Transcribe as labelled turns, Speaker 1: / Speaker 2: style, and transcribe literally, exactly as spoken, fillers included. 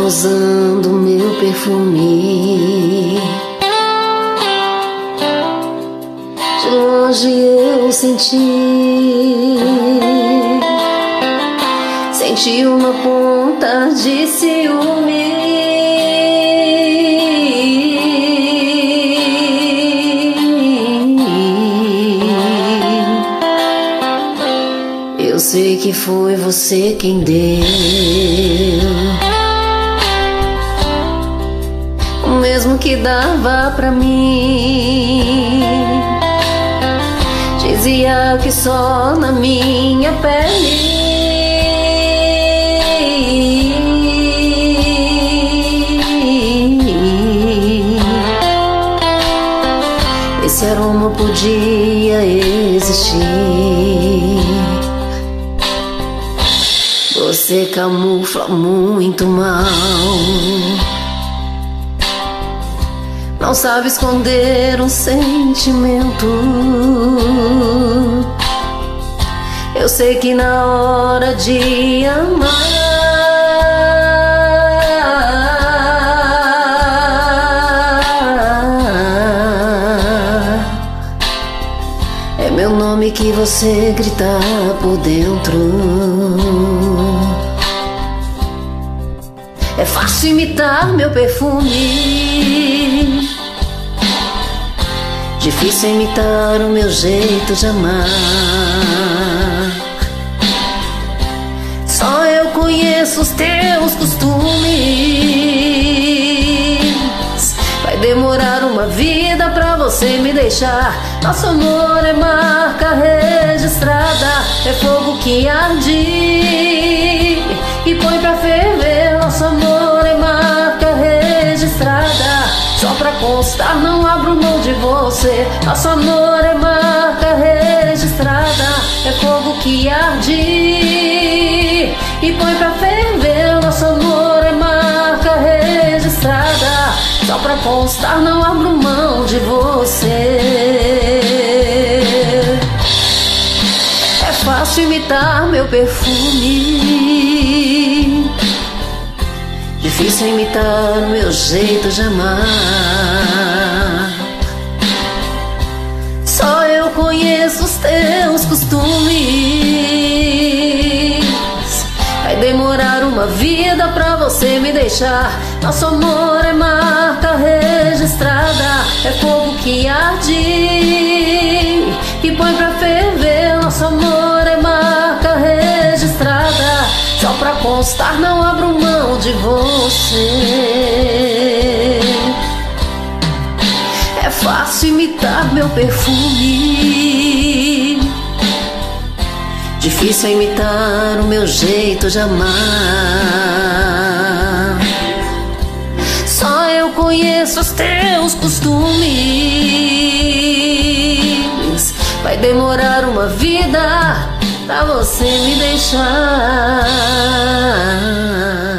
Speaker 1: usando meu perfume. De longe eu senti, senti uma ponta de ciúme. Eu sei que foi você quem deu o mesmo que dava pra mim. Dizia que só na minha pele esse aroma podia existir. Você camufla muito mal, não sabe esconder um sentimento. Eu sei que na hora de amar é meu nome que você grita por dentro. É fácil imitar meu perfume, difícil imitar o meu jeito de amar. Só eu conheço os teus costumes. Vai demorar uma vida pra você me deixar. Nosso amor é marca registrada, é fogo que arde e põe pra ferver. Nosso amor é marca registrada, só pra constar não abro mão de você. Nosso amor é marca registrada, é fogo que arde e põe pra ferver. Nosso amor é marca registrada, só pra constar não abro mão de você. É fácil imitar meu perfume, difícil imitar o meu jeito de amar. Só eu conheço os teus costumes. Vai demorar uma vida pra você me deixar. Nosso amor é marca registrada, é fogo que arde e põe pra ferver. Nosso amor é marca registrada, só pra constar não abro mão de você. É fácil imitar meu perfume, difícil imitar o meu jeito de amar. Só eu conheço os teus costumes. Vai demorar uma vida pra você me deixar.